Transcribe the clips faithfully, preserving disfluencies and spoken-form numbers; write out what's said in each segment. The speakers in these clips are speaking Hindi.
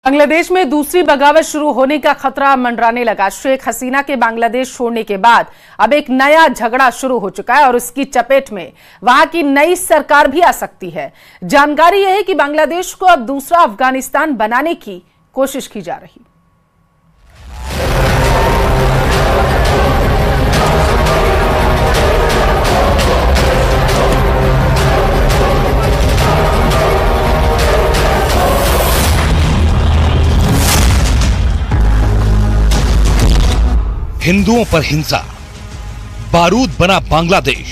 बांग्लादेश में दूसरी बगावत शुरू होने का खतरा मंडराने लगा। शेख हसीना के बांग्लादेश छोड़ने के बाद अब एक नया झगड़ा शुरू हो चुका है और उसकी चपेट में वहां की नई सरकार भी आ सकती है। जानकारी यह है कि बांग्लादेश को अब दूसरा अफगानिस्तान बनाने की कोशिश की जा रही। हिंदुओं पर हिंसा, बारूद बना बांग्लादेश।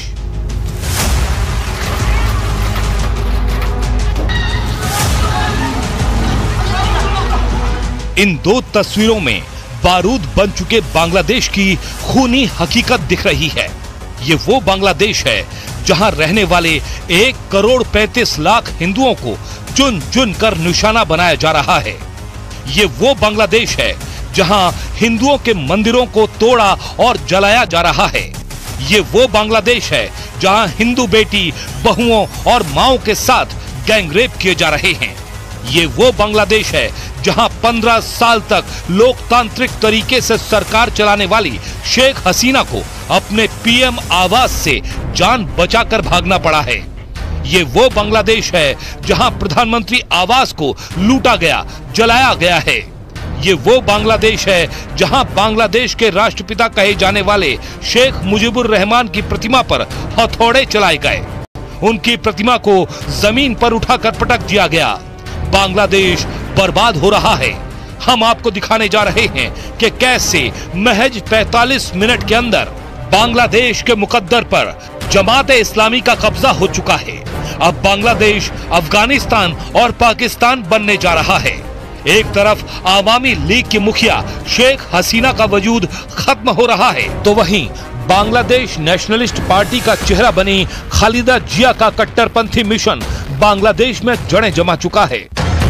इन दो तस्वीरों में बारूद बन चुके बांग्लादेश की खूनी हकीकत दिख रही है। ये वो बांग्लादेश है जहां रहने वाले एक करोड़ पैंतीस लाख हिंदुओं को चुन चुन कर निशाना बनाया जा रहा है। ये वो बांग्लादेश है जहां हिंदुओं के मंदिरों को तोड़ा और जलाया जा रहा है। ये वो बांग्लादेश है जहां हिंदू बेटी, बहुओं और माओं के साथ गैंगरेप किए जा रहे हैं। ये वो बांग्लादेश है जहां पंद्रह साल तक लोकतांत्रिक तरीके से सरकार चलाने वाली शेख हसीना को अपने पीएम आवास से जान बचाकर भागना पड़ा है। ये वो बांग्लादेश है जहां प्रधानमंत्री आवास को लूटा गया, जलाया गया है। ये वो बांग्लादेश है जहां बांग्लादेश के राष्ट्रपिता कहे जाने वाले शेख मुजीबुर रहमान की प्रतिमा पर हथौड़े चलाए गए, उनकी प्रतिमा को जमीन पर उठाकर पटक दिया गया। बांग्लादेश बर्बाद हो रहा है। हम आपको दिखाने जा रहे हैं कि कैसे महज पैंतालीस मिनट के अंदर बांग्लादेश के मुकद्दर पर जमात-ए इस्लामी का कब्जा हो चुका है। अब बांग्लादेश अफगानिस्तान और पाकिस्तान बनने जा रहा है। एक तरफ आवामी लीग की मुखिया शेख हसीना का वजूद खत्म हो रहा है, तो वहीं बांग्लादेश नेशनलिस्ट पार्टी का चेहरा बनी खालिदा जिया का कट्टरपंथी मिशन बांग्लादेश में जड़ें जमा चुका है।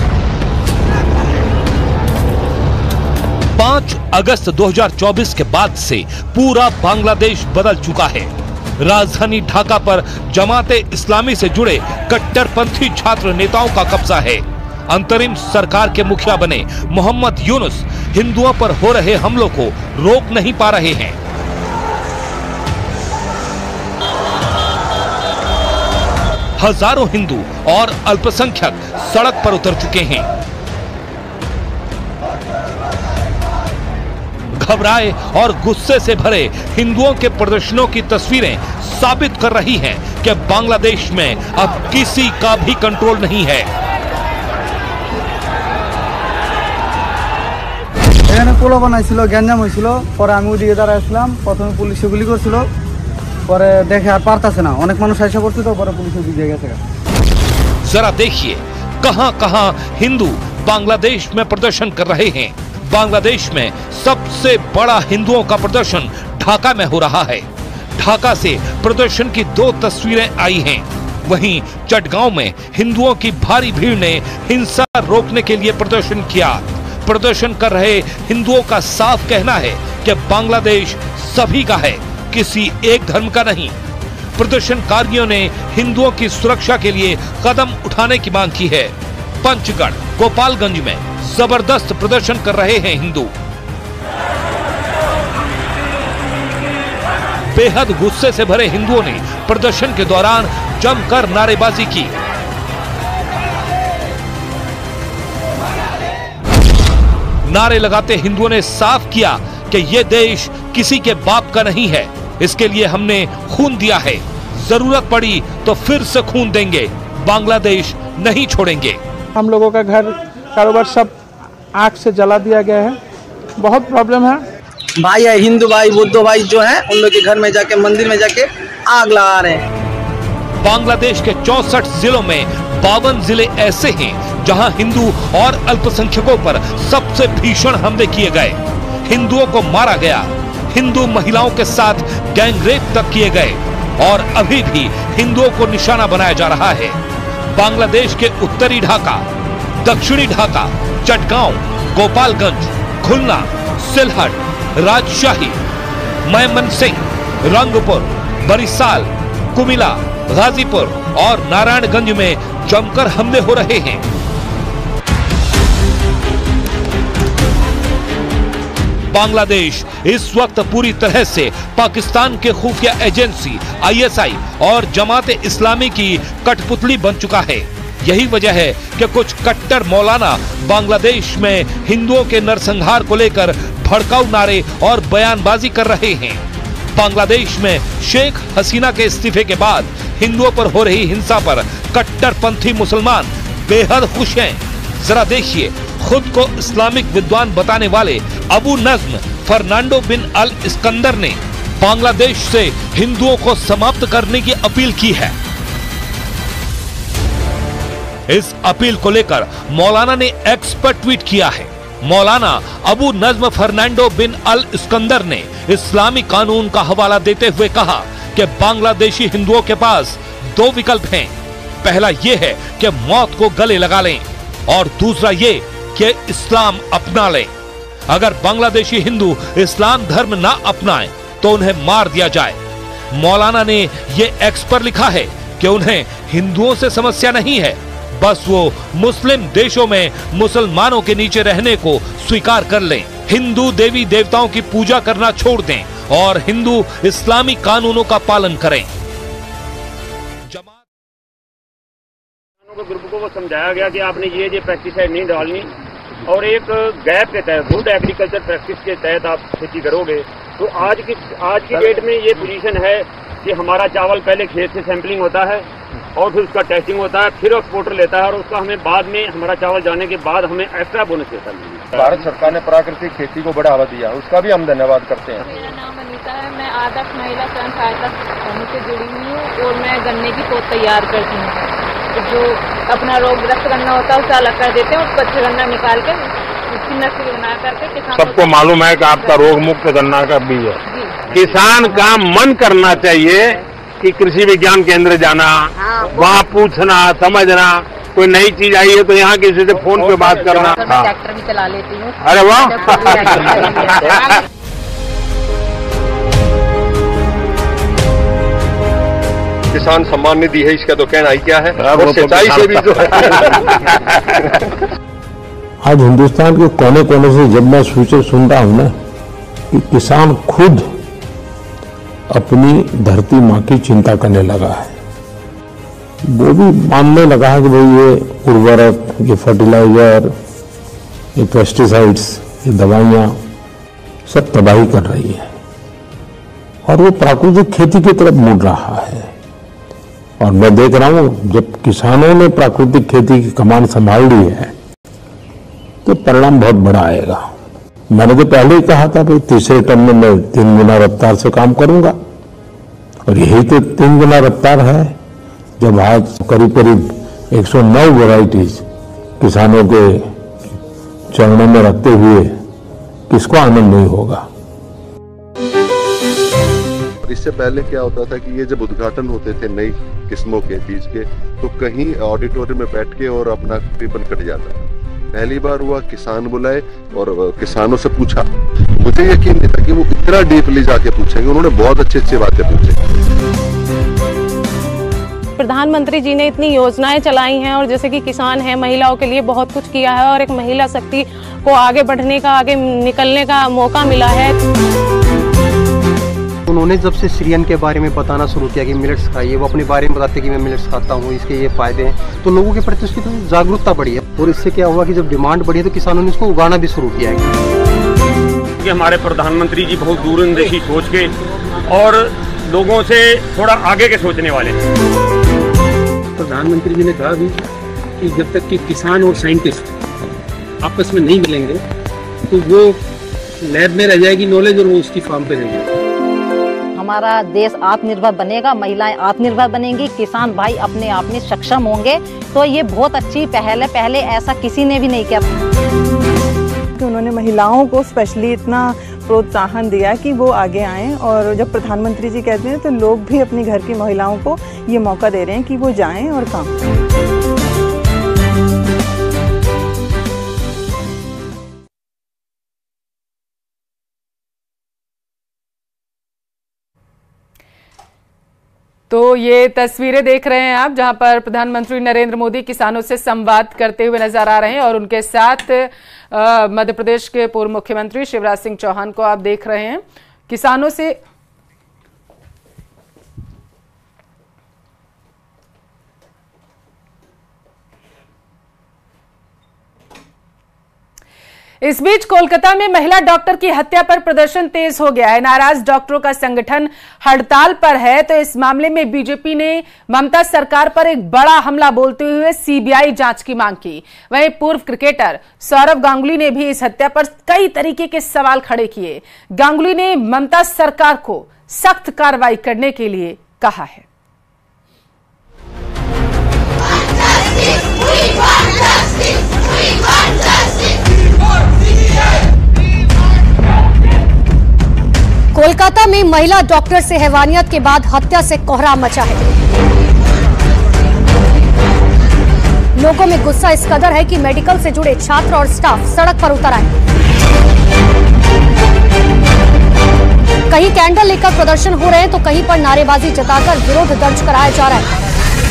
पाँच अगस्त दो हज़ार चौबीस के बाद से पूरा बांग्लादेश बदल चुका है। राजधानी ढाका पर जमाते इस्लामी से जुड़े कट्टरपंथी छात्र नेताओं का कब्जा है। अंतरिम सरकार के मुखिया बने मोहम्मद यूनुस हिंदुओं पर हो रहे हमलों को रोक नहीं पा रहे हैं। हजारों हिंदू और अल्पसंख्यक सड़क पर उतर चुके हैं। घबराए और गुस्से से भरे हिंदुओं के प्रदर्शनों की तस्वीरें साबित कर रही हैं कि बांग्लादेश में अब किसी का भी कंट्रोल नहीं है। এখানে পোলো বানাইছিল, গ্যাঞ্জাম হয়েছিল, পরে আমি ওদিকে দাঁড়াইছিলাম। প্রথমে পুলিশে গুলি করছিল, পরে দেখে আর পারতাছে না, অনেক মানুষ আইসা পড়ছে, তো পরে পুলিশে দিয়ে গেছে। जरा देखिए कहां कहां हिंदू बांग्लादेश में प्रदर्शन कर रहे हैं। बांग्लादेश में सबसे बड़ा हिंदुओं का प्रदर्शन ढाका में हो रहा है। ढाका से प्रदर्शन की दो तस्वीरें आई हैं। वहीं चटगांव में हिंदुओं की भारी भीड़ ने हिंसा रोकने के लिए प्रदर्शन किया। प्रदर्शन कर रहे हिंदुओं का साफ कहना है कि बांग्लादेश सभी का है, किसी एक धर्म का नहीं। प्रदर्शनकारियों ने हिंदुओं की सुरक्षा के लिए कदम उठाने की मांग की है। पंचगढ़, गोपालगंज में जबरदस्त प्रदर्शन कर रहे हैं हिंदू। बेहद गुस्से से भरे हिंदुओं ने प्रदर्शन के दौरान जमकर नारेबाजी की। नारे लगाते हिंदुओं ने साफ किया कि यह देश किसी के बाप का नहीं है, इसके लिए हमने खून दिया है, जरूरत पड़ी तो फिर से खून देंगे, बांग्लादेश नहीं छोड़ेंगे। हम लोगों का घर कारोबार सब आग से जला दिया गया है, बहुत प्रॉब्लम है। भाई है, हिंदू भाई, बुद्ध भाई जो है, उन लोग के घर में जाके, मंदिर में जाके आग लगा रहे हैं। बांग्लादेश के चौसठ जिलों में बावन जिले ऐसे हैं जहां हिंदू और अल्पसंख्यकों पर सबसे भीषण हमले किए गए, हिंदुओं को मारा गया, हिंदू महिलाओं के साथ गैंगरेप तक किए गए और अभी भी हिंदुओं को निशाना बनाया जा रहा है। बांग्लादेश के उत्तरी ढाका, दक्षिणी ढाका, चटगांव, गोपालगंज, खुलना, सिलहट, राजशाही, मेमनसिंह, रंगपुर, बरिसाल, कुमिला, गाजीपुर और नारायणगंज में जमकर हमले हो रहे हैं। बांग्लादेश इस वक्त पूरी तरह से पाकिस्तान के खुफिया एजेंसी आई एस आई और जमात इस्लामी की कठपुतली बन चुका है। यही वजह है कि कुछ कट्टर मौलाना बांग्लादेश में हिंदुओं के नरसंहार को लेकर भड़काऊ नारे और बयानबाजी कर रहे हैं। बांग्लादेश में शेख हसीना के इस्तीफे के बाद हिंदुओं पर हो रही हिंसा पर कट्टरपंथी मुसलमान बेहद खुश हैं। जरा देखिए, खुद को इस्लामिक विद्वान बताने वाले अबू नज्म फर्नांडो बिन अल इस्कंदर ने बांग्लादेश से हिंदुओं को समाप्त करने की अपील की है। इस अपील को लेकर मौलाना ने एक्स पर ट्वीट किया है। मौलाना अबू नज्म फर्नांडो बिन अल इस्कंदर ने इस्लामी कानून का हवाला देते हुए कहा कि बांग्लादेशी हिंदुओं के पास दो विकल्प हैं। पहला यह है कि मौत को गले लगा लें और दूसरा ये कि इस्लाम अपना लें। अगर बांग्लादेशी हिंदू इस्लाम धर्म ना अपनाएं तो उन्हें मार दिया जाए। मौलाना ने ये एक्स पर लिखा है कि उन्हें हिंदुओं से समस्या नहीं है, बस वो मुस्लिम देशों में मुसलमानों के नीचे रहने को स्वीकार कर लें, हिंदू देवी देवताओं की पूजा करना छोड़ दें और हिंदू इस्लामी कानूनों का पालन करें। ग्रुप को वो समझाया गया कि आपने ये ये पेस्टिसाइड नहीं डालनी और एक गैप के तहत गुड एग्रीकल्चर प्रैक्टिस के तहत आप खेती करोगे। तो आज की आज की डेट में ये पोजीशन है कि हमारा चावल पहले खेत से सैंपलिंग होता है और फिर उसका टेस्टिंग होता है, फिर एक्सपोर्टर लेता है और उसका हमें बाद में हमारा चावल जाने के बाद हमें एक्स्ट्रा बोनस देता है। भारत सरकार ने प्राकृतिक खेती को बढ़ावा दिया, उसका भी हम धन्यवाद करते हैं। मेरा नाम अनीता है, मैं आदर्श महिला स्वयं सहायता समूह से जुड़ी हुई हूँ और मैं गन्ने की पौध तैयार करती हूँ। जो अपना रोगग्रस्त गन्ना होता है उसे अलग कर देते हैं, उसको अच्छा गन्ना निकाल के उसकी नस्ल बना करके किसान सबको मालूम है कि आपका रोग मुक्त गन्ना का बीज है। किसान का मन करना चाहिए कि कृषि विज्ञान केंद्र जाना, वहाँ पूछना समझना, कोई नई चीज आई है तो यहाँ किसी से फोन पे बात करना। ट्रैक्टर भी चला लेती हूँ। अरे वाह। किसान सम्मान निधि है, इसका तो कहना ही क्या है, और सिंचाई से भी जो है। आज हिंदुस्तान के कोने कोने से जब मैं सूचना सुनता हूं ना कि किसान खुद अपनी धरती माँ की चिंता करने लगा है, वो भी मानने लगा है कि भाई ये उर्वरक, ये फर्टिलाइजर, ये पेस्टिसाइड्स, ये दवाइयाँ सब तबाही कर रही है और वो प्राकृतिक खेती की तरफ मुड़ रहा है। और मैं देख रहा हूं जब किसानों ने प्राकृतिक खेती की कमान संभाल ली है तो परिणाम बहुत बड़ा आएगा। मैंने तो पहले ही कहा था भाई तीसरे टर्म में मैं तीन गुना रफ्तार से काम करूंगा और यही तो तीन गुना रफ्तार है जब आज करीब करीब एक सौ नौ वैरायटीज किसानों के चरणों में रखते हुए किसको आनंद नहीं होगा। इससे पहले क्या होता था कि ये जब उद्घाटन होते थे नई किस्मों के बीज के तो कहीं ऑडिटोरियम में बैठ के और अपना रिबन कट जाता था। पहली बार हुआ किसान बुलाए और किसानों से पूछा, मुझे यकीन नहीं था कि वो इतना डीपली जाके पूछेंगे। उन्होंने बहुत अच्छी अच्छी बातें पूछी। प्रधानमंत्री जी ने इतनी योजनाएं चलाई हैं और जैसे कि किसान है, महिलाओं के लिए बहुत कुछ किया है और एक महिला शक्ति को आगे बढ़ने का, आगे निकलने का मौका मिला है। उन्होंने जब से सीरियन के बारे में बताना शुरू किया कि मिलेट्स खाइए, वो अपने बारे में बताते कि मैं मिलेट्स खाता हूँ, इसके ये फायदे हैं, तो लोगों के प्रति उसकी तो जागरूकता बढ़ी है और इससे क्या हुआ कि जब डिमांड बढ़ी तो किसानों ने इसको उगाना भी शुरू किया है। कि हमारे प्रधानमंत्री जी बहुत दूरंदेशी सोच के और लोगों से थोड़ा आगे के सोचने वाले। प्रधानमंत्री जी ने कहा भी कि जब तक कि किसान और साइंटिस्ट आपस में नहीं मिलेंगे तो वो लैब में रह जाएगी नॉलेज और वो उसकी फार्म पे रहेगी। हमारा देश आत्मनिर्भर बनेगा, महिलाएं आत्मनिर्भर बनेंगी, किसान भाई अपने आप में सक्षम होंगे, तो ये बहुत अच्छी पहल है। पहले ऐसा किसी ने भी नहीं किया। तो उन्होंने महिलाओं को स्पेशली इतना प्रोत्साहन दिया कि वो आगे आएं और जब प्रधानमंत्री जी कहते हैं तो लोग भी अपनी घर की महिलाओं को ये मौका दे रहे हैं कि वो जाएं और काम करें। तो ये तस्वीरें देख रहे हैं आप, जहां पर प्रधानमंत्री नरेंद्र मोदी किसानों से संवाद करते हुए नजर आ रहे हैं और उनके साथ मध्य प्रदेश के पूर्व मुख्यमंत्री शिवराज सिंह चौहान को आप देख रहे हैं। किसानों से इस बीच कोलकाता में महिला डॉक्टर की हत्या पर प्रदर्शन तेज हो गया है। नाराज डॉक्टरों का संगठन हड़ताल पर है। तो इस मामले में बीजेपी ने ममता सरकार पर एक बड़ा हमला बोलते हुए सीबीआई जांच की मांग की। वहीं पूर्व क्रिकेटर सौरव गांगुली ने भी इस हत्या पर कई तरीके के सवाल खड़े किए। गांगुली ने ममता सरकार को सख्त कार्रवाई करने के लिए कहा है। कोलकाता में महिला डॉक्टर से हैवानियत के बाद हत्या से कोहराम मचा है। लोगों में गुस्सा इस कदर है कि मेडिकल से जुड़े छात्र और स्टाफ सड़क पर उतर आए। कहीं कैंडल लेकर प्रदर्शन हो रहे हैं तो कहीं पर नारेबाजी जताकर विरोध दर्ज कराया जा रहा है।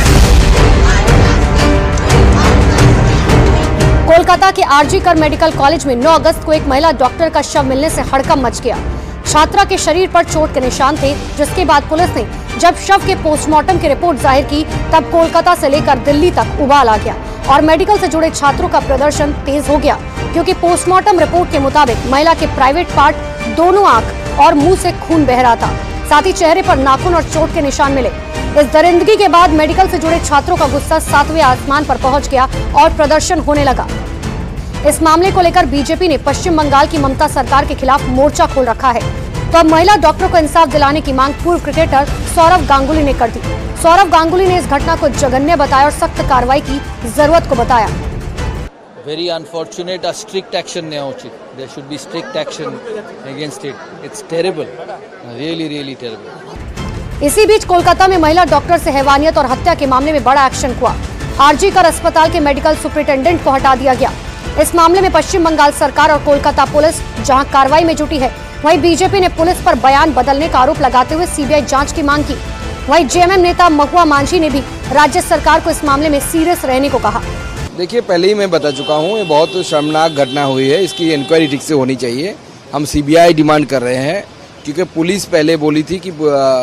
कोलकाता के आरजी कर मेडिकल कॉलेज में नौ अगस्त को एक महिला डॉक्टर का शव मिलने से हड़कंप मच गया। छात्रा के शरीर पर चोट के निशान थे, जिसके बाद पुलिस ने जब शव के पोस्टमार्टम की रिपोर्ट जाहिर की तब कोलकाता से लेकर दिल्ली तक उबाल आ गया और मेडिकल से जुड़े छात्रों का प्रदर्शन तेज हो गया, क्योंकि पोस्टमार्टम रिपोर्ट के मुताबिक महिला के प्राइवेट पार्ट, दोनों आंख और मुंह से खून बह रहा था। साथ ही चेहरे पर नाखून और चोट के निशान मिले। इस दरिंदगी के बाद मेडिकल से जुड़े छात्रों का गुस्सा सातवें आसमान पर पहुंच गया और प्रदर्शन होने लगा। इस मामले को लेकर बीजेपी ने पश्चिम बंगाल की ममता सरकार के खिलाफ मोर्चा खोल रखा है। तो अब महिला डॉक्टरों को इंसाफ दिलाने की मांग पूर्व क्रिकेटर सौरव गांगुली ने कर दी। सौरव गांगुली ने इस घटना को जघन्य बताया और सख्त कार्रवाई की जरूरत को बताया। Very unfortunate, a strict action now. There should be strict action against it. It's terrible, really, really terrible. इसी बीच कोलकाता में महिला डॉक्टर से हैवानियत और हत्या के मामले में बड़ा एक्शन हुआ। आरजी कर अस्पताल के मेडिकल सुपरिटेंडेंट को हटा दिया गया। इस मामले में पश्चिम बंगाल सरकार और कोलकाता पुलिस जहां कार्रवाई में जुटी है, वहीं बीजेपी ने पुलिस पर बयान बदलने का आरोप लगाते हुए सीबीआई जांच की मांग की। वहीं जेएमएम नेता महुआ मांझी ने भी राज्य सरकार को इस मामले में सीरियस रहने को कहा। देखिए, पहले ही मैं बता चुका हूँ, ये बहुत शर्मनाक घटना हुई है, इसकी इंक्वायरी ठीक से होनी चाहिए। हम सीबीआई डिमांड कर रहे हैं, क्योंकि पुलिस पहले बोली थी कि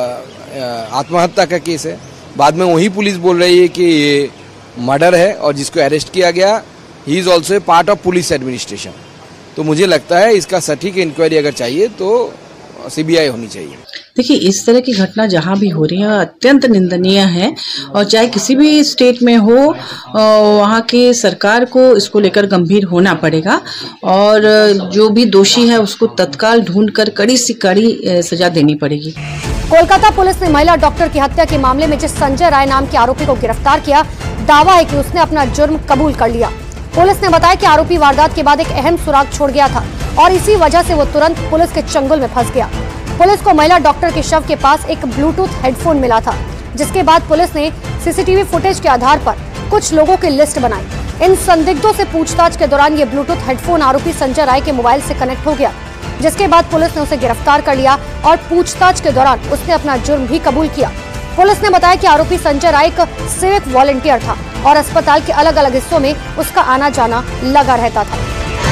आत्महत्या का केस है, बाद में वही पुलिस बोल रही है कि ये मर्डर है और जिसको अरेस्ट किया गया he is also a part of police administration. तो मुझे लगता है इसका सटीक इंक्वायरी अगर चाहिए तो सीबीआई होनी चाहिए। देखिए, इस तरह की घटना जहाँ भी हो रही है अत्यंत निंदनीय है और चाहे किसी भी स्टेट में हो, वहाँ की सरकार को इसको लेकर गंभीर होना पड़ेगा और जो भी दोषी है उसको तत्काल ढूंढकर कड़ी से कड़ी सजा देनी पड़ेगी। कोलकाता पुलिस ने महिला डॉक्टर की हत्या के मामले में जिस संजय राय नाम के आरोपी को गिरफ्तार किया, दावा है कि उसने अपना जुर्म कबूल कर लिया। पुलिस ने बताया कि आरोपी वारदात के बाद एक अहम सुराग छोड़ गया था और इसी वजह से वो तुरंत पुलिस के चंगुल में फंस गया। पुलिस को महिला डॉक्टर के शव के पास एक ब्लूटूथ हेडफोन मिला था, जिसके बाद पुलिस ने सीसीटीवी फुटेज के आधार पर कुछ लोगों की लिस्ट बनाई। इन संदिग्धों से पूछताछ के दौरान ये ब्लूटूथ हेडफोन आरोपी संजय राय के मोबाइल से कनेक्ट हो गया, जिसके बाद पुलिस ने उसे गिरफ्तार कर लिया और पूछताछ के दौरान उसने अपना जुर्म भी कबूल किया। पुलिस ने बताया कि आरोपी संजय राय एक सिविक वॉलंटियर था और अस्पताल के अलग अलग हिस्सों में उसका आना जाना लगा रहता था।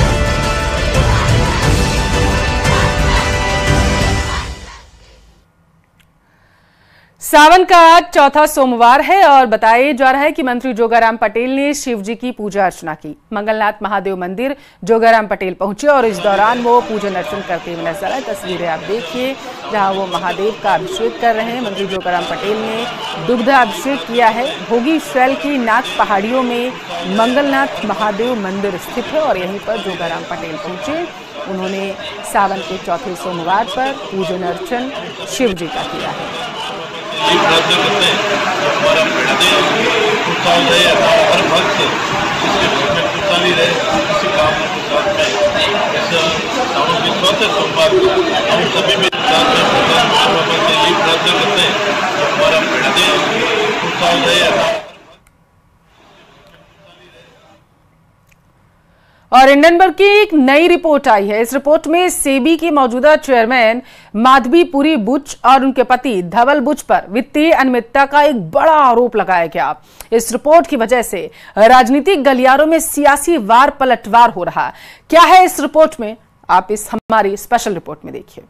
सावन का आज चौथा सोमवार है और बताया जा रहा है कि मंत्री जोगाराम पटेल ने शिव जी की पूजा अर्चना की। मंगलनाथ महादेव मंदिर जोगाराम पटेल पहुंचे और इस दौरान वो पूजन अर्चन करते हुए नजर आए। तस्वीरें आप देखिए जहां वो महादेव का अभिषेक कर रहे हैं। मंत्री जोगाराम पटेल ने दुग्ध अभिषेक किया है। भोगी शैल की नाथ पहाड़ियों में मंगलनाथ महादेव मंदिर स्थित है और यहीं पर जोगाराम पटेल पहुंचे। उन्होंने सावन के चौथे सोमवार पर पूजन अर्चन शिव जी का किया है। प्रार्थना करते हैं हमारा खुशहाल रहे, हर भक्त इसके घर में खुशहाली रहे, किसी काम के साथ में ऐसा सावन के चौथे सोमवार को हम सभी में साथ में बाबा से यही प्रार्थना करते हैं हमारा हृदय खुशहाल रहे। और हिंडनबर्ग की एक नई रिपोर्ट आई है। इस रिपोर्ट में सेबी की मौजूदा चेयरमैन माधवीपुरी बुच और उनके पति धवल बुच पर वित्तीय अनियमितता का एक बड़ा आरोप लगाया गया। इस रिपोर्ट की वजह से राजनीतिक गलियारों में सियासी वार पलटवार हो रहा। क्या है इस रिपोर्ट में, आप इस हमारी स्पेशल रिपोर्ट में देखिए।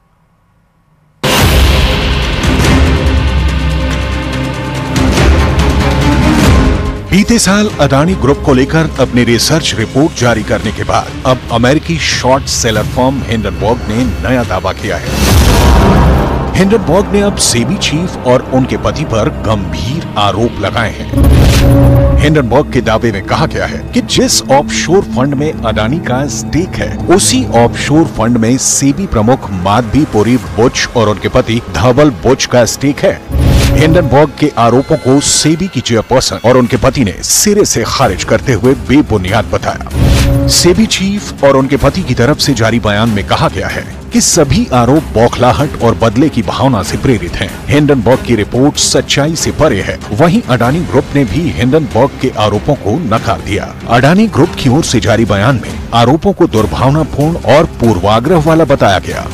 बीते साल अडानी ग्रुप को लेकर अपनी रिसर्च रिपोर्ट जारी करने के बाद अब अमेरिकी शॉर्ट सेलर फर्म हिंडनबर्ग ने नया दावा किया है। हिंडनबर्ग ने अब सेबी चीफ और उनके पति पर गंभीर आरोप लगाए हैं। हिंडनबर्ग के दावे में कहा गया है कि जिस ऑफशोर फंड में अडानी का स्टेक है, उसी ऑफशोर फंड में सेबी प्रमुख माधवीपुरी बुच और उनके पति धवल बुच का स्टेक है। हिंडनबर्ग के आरोपों को सेबी की चेयरपर्सन और उनके पति ने सिरे से खारिज करते हुए बेबुनियाद बताया। सेबी चीफ और उनके पति की तरफ से जारी बयान में कहा गया है कि सभी आरोप बौखलाहट और बदले की भावना से प्रेरित हैं। हिंडनबर्ग की रिपोर्ट सच्चाई से परे है। वहीं अडानी ग्रुप ने भी हिंडनबर्ग के आरोपों को नकार दिया। अडानी ग्रुप की ओर से जारी बयान में आरोपों को दुर्भावनापूर्ण और पूर्वाग्रह वाला बताया गया।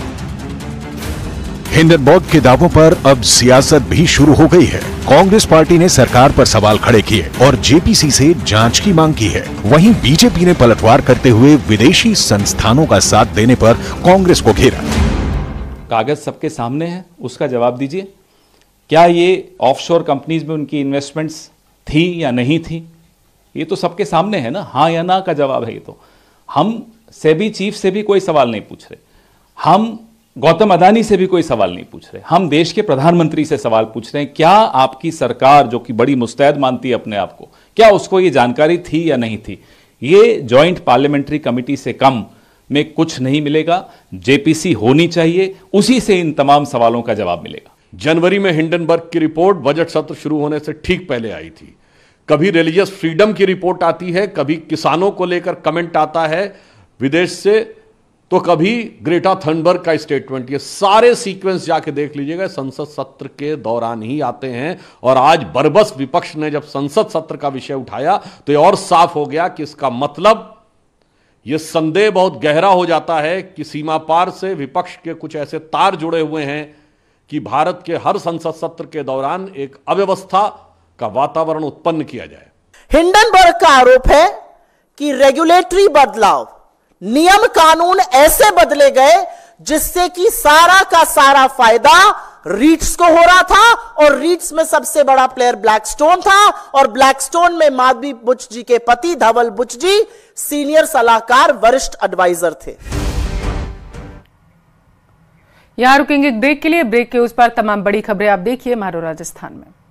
हिंडनबर्ग के दावों पर अब सियासत भी शुरू हो गई है। कांग्रेस पार्टी ने सरकार पर सवाल खड़े किए और जेपीसी से जांच की मांग की है। वहीं बीजेपी ने पलटवार करते हुए विदेशी संस्थानों का साथ देने पर कांग्रेस को घेरा। कागज सबके सामने है, उसका जवाब दीजिए। क्या ये ऑफशोर कंपनीज में उनकी इन्वेस्टमेंट्स थी या नहीं थी? ये तो सबके सामने है ना, हाँ या ना का जवाब है। ये तो हम सेबी चीफ से भी कोई सवाल नहीं पूछ रहे, हम गौतम अडानी से भी कोई सवाल नहीं पूछ रहे, हम देश के प्रधानमंत्री से सवाल पूछ रहे हैं। क्या आपकी सरकार, जो कि बड़ी मुस्तैद मानती है अपने आप को, क्या उसको ये जानकारी थी या नहीं थी? ये जॉइंट पार्लियामेंट्री कमेटी से कम में कुछ नहीं मिलेगा। जेपीसी होनी चाहिए, उसी से इन तमाम सवालों का जवाब मिलेगा। जनवरी में हिंडनबर्ग की रिपोर्ट बजट सत्र शुरू होने से ठीक पहले आई थी। कभी रिलीजियस फ्रीडम की रिपोर्ट आती है, कभी किसानों को लेकर कमेंट आता है विदेश से, तो कभी ग्रेटा थनबर्ग का स्टेटमेंट। ये सारे सीक्वेंस जाके देख लीजिएगा, संसद सत्र के दौरान ही आते हैं। और आज बरबस विपक्ष ने जब संसद सत्र का विषय उठाया तो ये और साफ हो गया कि इसका मतलब, ये संदेह बहुत गहरा हो जाता है कि सीमा पार से विपक्ष के कुछ ऐसे तार जुड़े हुए हैं कि भारत के हर संसद सत्र के दौरान एक अव्यवस्था का वातावरण उत्पन्न किया जाए। हिंडनबर्ग का आरोप है कि रेगुलेटरी बदलाव, नियम कानून ऐसे बदले गए जिससे कि सारा का सारा फायदा रीट्स को हो रहा था, और रीट्स में सबसे बड़ा प्लेयर ब्लैकस्टोन था, और ब्लैकस्टोन में माधवी बुच जी के पति धवल बुच जी सीनियर सलाहकार, वरिष्ठ एडवाइजर थे। यहां रुकेंगे एक ब्रेक के लिए। ब्रेक के उस पर तमाम बड़ी खबरें आप देखिए मारो राजस्थान में।